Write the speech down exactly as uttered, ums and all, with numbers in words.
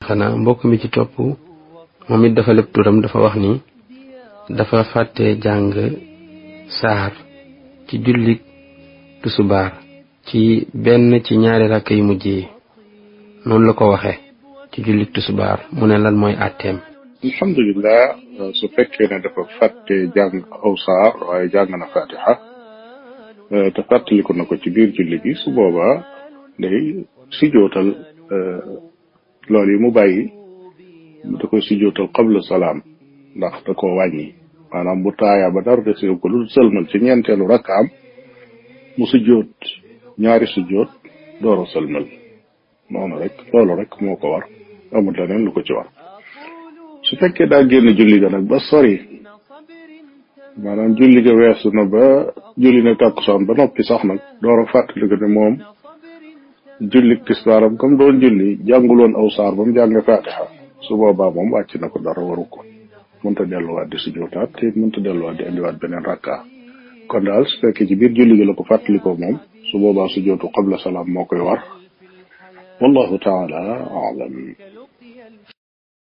xanaa mbokk mi ci topp moom it dafa lépp turam dafa wax ni dafa fàtte jàng saar ci jullik tusubaar ci benn ci ñaari rakk yu mujj yi noonu la ko waxe ci jullik tusubaar mu ne lan mooy àtteem. alhamdulilah su fekkee ne dafa fàtte jàng aw saar waaye jàng na fatiha te fàttaliku na ko ci biir julli gi su boobaa day sujootal loolu yi mu bàyyi da koy sujootal qabla salaam ndax da koo wàññi maanaam bu taaya ba dara desew ko lu sëlmal ci ñeenteelu rakkaam mu sujoot ñaari sujoot door a sëlmal noonu rek loolu rek moo ko war amul leneen lu ko ci war. su fekkee daa génn julli ga nag ba sori maanaam julli ga weesu na ba julli na tàkkusaan ba noppi sax nag door a fàttali ko ne moom julli tisbaaram comme doon julli jànguloon aw saar ba mu jàng fatiha su boobaa moom wàcc na ko dara waru ko mënta delluwaat di sujjootaat te mënta delluwaat di indiwaat beneen rakka kon daal su fekkee ci biir julli ga la ko fàttalikoo moom su boobaa sujjootu qabla salaam moo koy war wallahu taala alam.